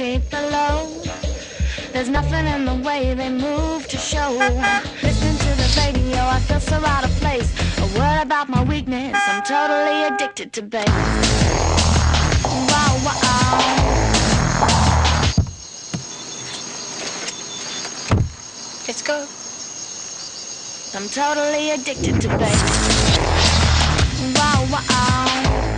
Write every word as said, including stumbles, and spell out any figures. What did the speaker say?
feet below. There's nothing in the way they move to show. Listening to the radio, I feel so out of place. A word about my weakness, I'm totally addicted to bass. Wow, wow. Let's go. I'm totally addicted to bass. Wow, wow.